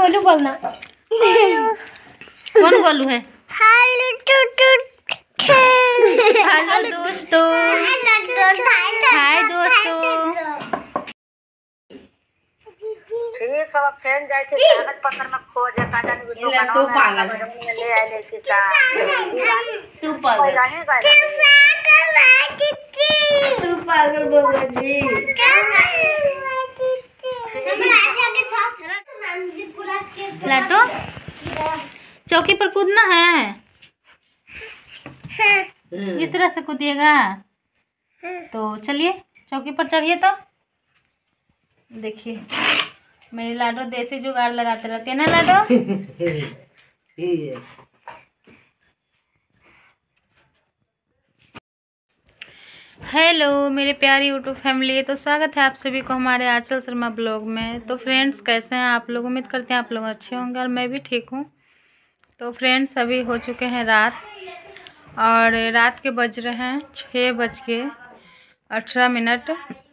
गोलू बोलना। कौन गोलू है? हेलो दोस्तों, हाय दोस्तों। ठीक है फैन जाए थे कागज पत्तर में खोजे का जाने वीडियो बनाओ में ले आए लेके का तू पागल जी। लाटो चौकी पर कूदना है। इस तरह से कूदिएगा तो चलिए चौकी पर चढ़िए। तो देखिए मेरी लाडो देसी जुगाड़ लगाते रहती है ना लाडो। हेलो मेरे प्यारी यूट्यूब फैमिली, तो स्वागत है आप सभी को हमारे आंचल शर्मा ब्लॉग में। तो फ्रेंड्स कैसे हैं आप लोग? उम्मीद करते हैं आप लोग अच्छे होंगे और मैं भी ठीक हूँ। तो फ्रेंड्स अभी हो चुके हैं रात, और रात के बज रहे हैं 6:18।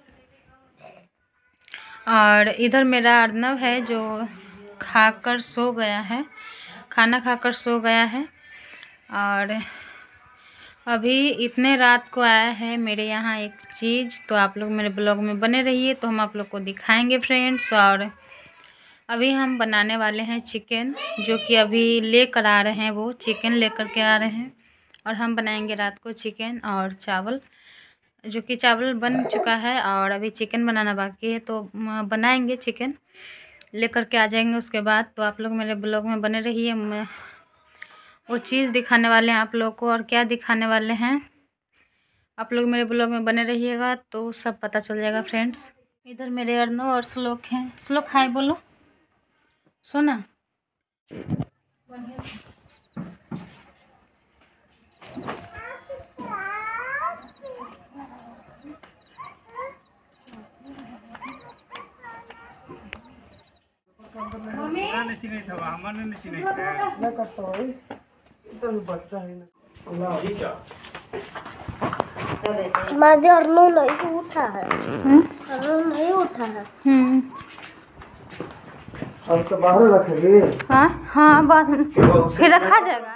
और इधर मेरा अर्नव है जो खाकर सो गया है, खाना खाकर सो गया है। और अभी इतने रात को आया है मेरे यहाँ एक चीज़, तो आप लोग मेरे ब्लॉग में बने रहिए तो हम आप लोग को दिखाएंगे फ्रेंड्स। और अभी हम बनाने वाले हैं चिकन, जो कि अभी लेकर आ रहे हैं, वो चिकन लेकर के आ रहे हैं। और हम बनाएंगे रात को चिकन और चावल, जो कि चावल बन चुका है और अभी चिकन बनाना बाकी है। तो बनाएंगे चिकन, लेकर के आ जाएंगे उसके बाद। तो आप लोग मेरे ब्लॉग में बने रहिए, मैं वो चीज़ दिखाने वाले हैं आप लोग को। और क्या दिखाने वाले हैं आप लोग मेरे ब्लॉग में बने रहिएगा तो सब पता चल जाएगा फ्रेंड्स। इधर मेरे अर्नव और श्लोक हैं। श्लोक हाय बोलो, सोना। माझे अर्नव नहीं उठा है। अर्नव नहीं उठा है। अब तो बाहर रखेंगे। हाँ हाँ बात फिर रखा जाएगा।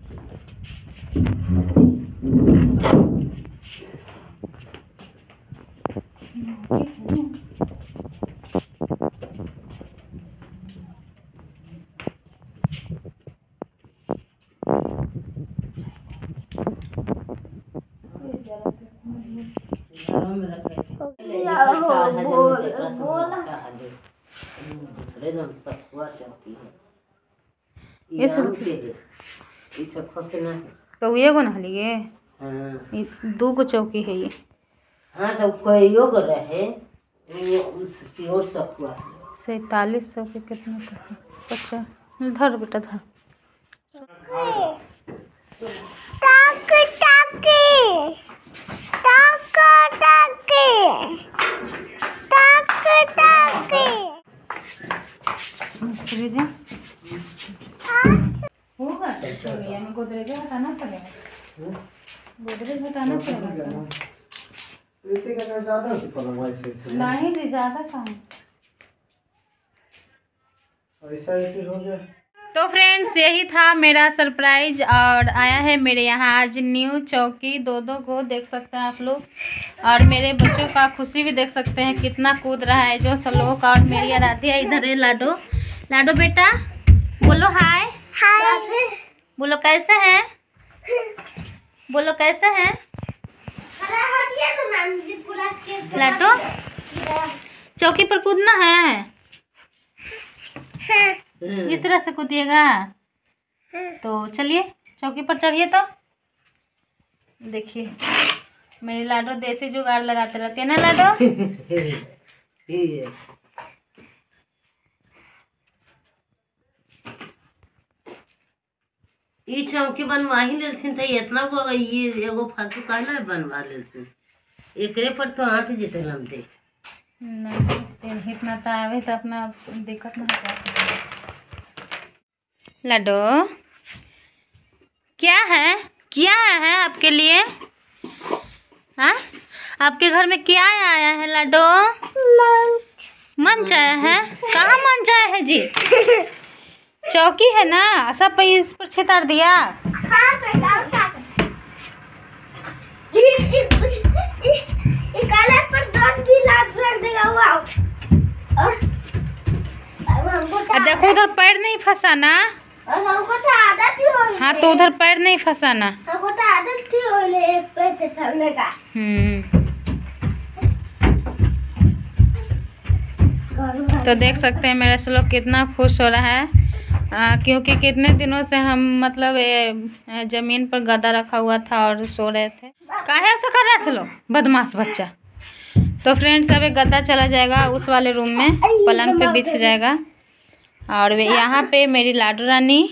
तो ये को ना लिए दो को चौकी है ये। हाँ तो कोई योग रहे उसकी और सब हुआ 4700 के कितना का? 50 धर बेटा धर। मिस्त्री जी होगा तो भैया में गोदरेज हटाना पड़ेगा, गोदरेज हटाना पड़ेगा। नहीं जी ज़्यादा कम ऐसा हो गया। तो फ्रेंड्स यही था मेरा सरप्राइज, और आया है मेरे यहाँ आज न्यू चौकी। दो को देख सकते हैं आप लोग, और मेरे बच्चों का खुशी भी देख सकते हैं कितना कूद रहा है जो श्लोक। और मेरी आराध्या इधर है। लाडो लाडो बेटा बोलो हाय। हाय बोलो कैसे हैं, बोलो कैसे हैं लाडो। चौकी पर कूदना है, इस तरह से कूदिएगा तो चलिए चौकी पर चढ़िए। तो देखिए मेरी लाडो देसी जुगाड़ लगाते रहती है ना लाडो। ये चौकी बनवा ही लेथिन तो इतना को ये एगो फालतू काहे बनवा लेथिन, एकरे पर तो 8 जीते लमते नहीं इतना तो आवे तो अपना दिक्कत नहीं होता। लाडो क्या है आपके लिए? हाँ आपके घर में क्या आया है लाडो? मंच आया है। कहाँ मंच आया है जी? चौकी है ना, सब पे इस पर छितार दिया। कलर पर डॉट भी लग देगा। और देखो उधर पैर नहीं फंसाना। और हमको तो आदत ही हो। हाँ तो उधर पैर नहीं फंसाना। हमको तो आदत ही हो ले पैर से चलने का। तो देख सकते हैं मेरा श्लोक कितना खुश हो रहा है, क्योंकि कितने दिनों से हम मतलब जमीन पर गद्दा रखा हुआ था और सो रहे थे। काहे ऐसा कर रहा है श्लोक, बदमाश बच्चा। तो फ्रेंड्स अभी गद्दा चला जाएगा उस वाले रूम में, पलंग पे बिछ जाएगा। और यहाँ पे मेरी लाडू रानी,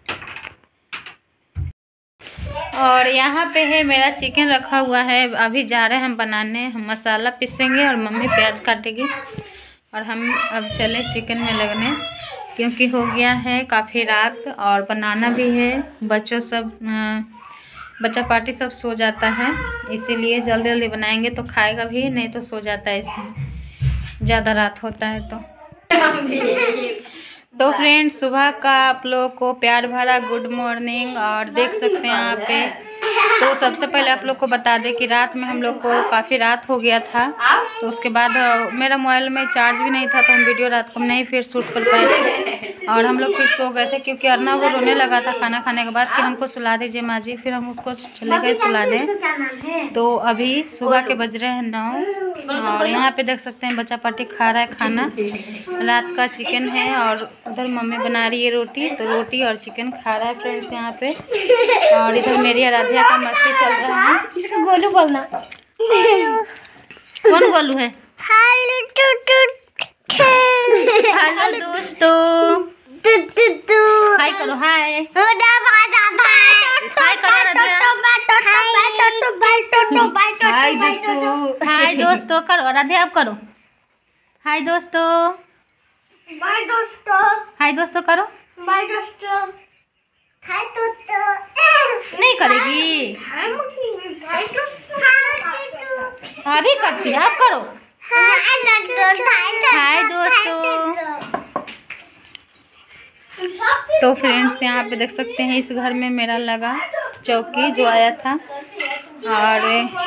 और यहाँ पे है मेरा चिकन रखा हुआ है। अभी जा रहे हैं हम बनाने, हम मसाला पीसेंगे और मम्मी प्याज काटेगी और हम अब चले चिकन में लगने, क्योंकि हो गया है काफ़ी रात और बनाना भी है। बच्चा पार्टी सब सो जाता है, इसीलिए जल्दी जल्दी बनाएंगे तो खाएगा भी, नहीं तो सो जाता है इसमें ज़्यादा रात होता है तो फ्रेंड्स सुबह का आप लोगों को प्यार भरा गुड मॉर्निंग। और देख सकते हैं यहाँ पे, तो सबसे पहले आप लोग को बता दें कि रात में हम लोग को काफ़ी रात हो गया था, तो उसके बाद मेरा मोबाइल में चार्ज भी नहीं था, तो हम वीडियो रात को नहीं फिर शूट कर पाए थे और हम लोग फिर सो गए थे, क्योंकि अर्नब वो रोने लगा था खाना खाने के बाद कि हमको सुला दीजिए माँ जी। फिर हम उसको चले गए सुलाने। तो अभी सुबह के बज रहे हैं 9 और यहाँ पे देख सकते हैं बच्चा पार्टी खा रहा है खाना। रात का चिकन है और उधर मम्मी बना रही है रोटी, तो रोटी और चिकन खा रहा है फ्रेंड्स यहाँ पे। और इधर मेरी आराध्या का मस्ती चल रहा है। इसका गोलू बोलना। कौन गोलू है? हेलो दोस्तों, हाय करो, हाय हाय करो आराध्या, हाय दोस्तों करो आराध्या, आप करो हाय दोस्तों, बाय दोस्तों, हाय दोस्तों करो। बाय दोस्तों, हाय दोस्तों। नहीं करेगी, हाय दोस्तों, अभी करती है, आप करो हाय दोस्तों। तो फ्रेंड्स यहाँ पे देख सकते हैं इस घर में मेरा लगा चौकी जो आया था। और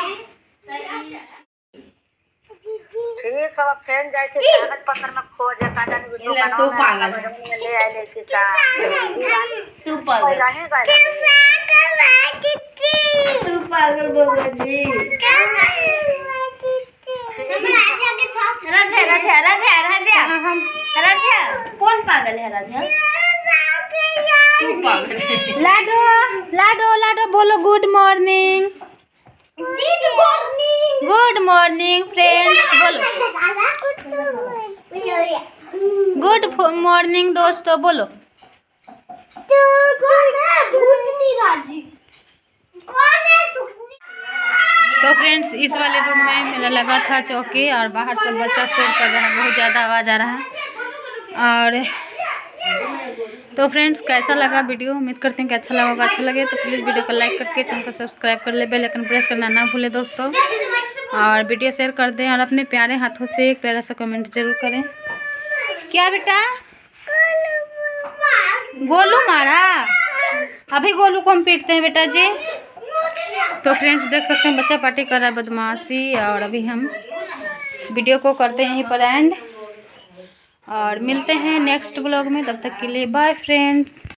ठीक है फ्रेंड जाए थे कागज पत्र में खो जाता जाने वीडियो बनाओ ले आए लेके का तू पागल बाबा जी। राध्या कौन पागल है? राध्या तू पागल है। लाडो लाडो लाडो बोलो good morning, good morning friends, बोलो गुड मॉर्निंग दोस्तों, बोलो। तो फ्रेंड्स इस वाले रूम में मेरा लगा था चौकी और बाहर सब बच्चा शोर कर रहा है, बहुत ज़्यादा आवाज़ आ रहा है। और तो फ्रेंड्स कैसा लगा वीडियो, उम्मीद करते हैं कि अच्छा लगा होगा। अच्छा लगे तो प्लीज़ वीडियो को लाइक करके चैनल को सब्सक्राइब कर ले, बेल आइकन प्रेस करना ना भूले दोस्तों। और वीडियो शेयर कर दें और अपने प्यारे हाथों से एक प्यारा सा कमेंट जरूर करें। क्या बेटा? गोलू मारा? अभी गोलू को हम पीटते हैं बेटा जी। तो फ्रेंड्स देख सकते हैं बच्चा पार्टी कर रहा है बदमाशी। और अभी हम वीडियो को करते हैं यहीं पर एंड, और मिलते हैं नेक्स्ट ब्लॉग में। तब तक के लिए बाय फ्रेंड्स।